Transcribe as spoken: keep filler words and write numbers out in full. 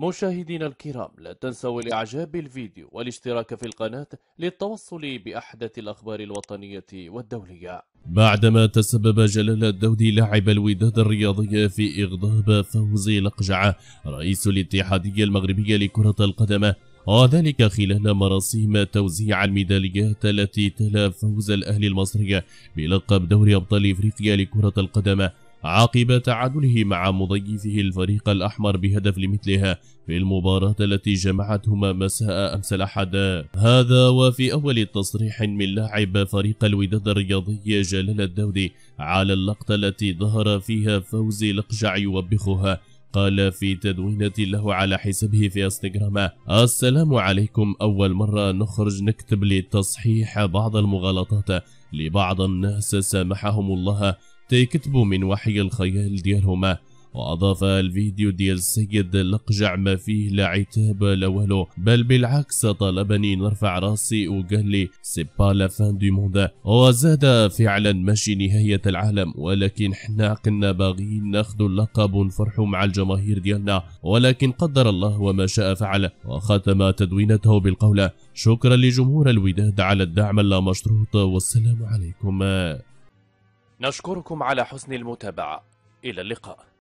مشاهدينا الكرام، لا تنسوا الإعجاب بالفيديو والاشتراك في القناة للتوصل بأحدث الأخبار الوطنية والدولية. بعدما تسبب جلال الدودي لاعب الوداد الرياضي في إغضاب فوزي لقجع رئيس الاتحادية المغربية لكرة القدم، وذلك خلال مراسيم توزيع الميداليات التي تلا فوز الأهلي المصري بلقب دوري أبطال إفريقيا لكرة القدم عقب تعادله مع مضيفه الفريق الأحمر بهدف لمثلها في المباراة التي جمعتهما مساء أمس الأحد. هذا وفي أول تصريح من لاعب فريق الوداد الرياضي جلال الدودي على اللقطة التي ظهر فيها فوزي لقجع يوبخها، قال في تدوينة له على حسابه في انستغرام: السلام عليكم، أول مرة نخرج نكتب لتصحيح بعض المغالطات لبعض الناس سامحهم الله تيكتبوا من وحي الخيال ديالهما. وأضاف الفيديو ديال السيد لقجع ما فيه لا عتاب لا والو، بل بالعكس طلبني نرفع راسي وقال لي سي با لا فان دو موند، وزاد فعلا ماشي نهاية العالم، ولكن حنا كنا باغيين ناخذوا اللقب ونفرحوا مع الجماهير ديالنا، ولكن قدر الله وما شاء فعل. وختم تدوينته بالقول: شكرا لجمهور الوداد على الدعم اللامشروط، والسلام عليكم. نشكركم على حسن المتابعة، إلى اللقاء.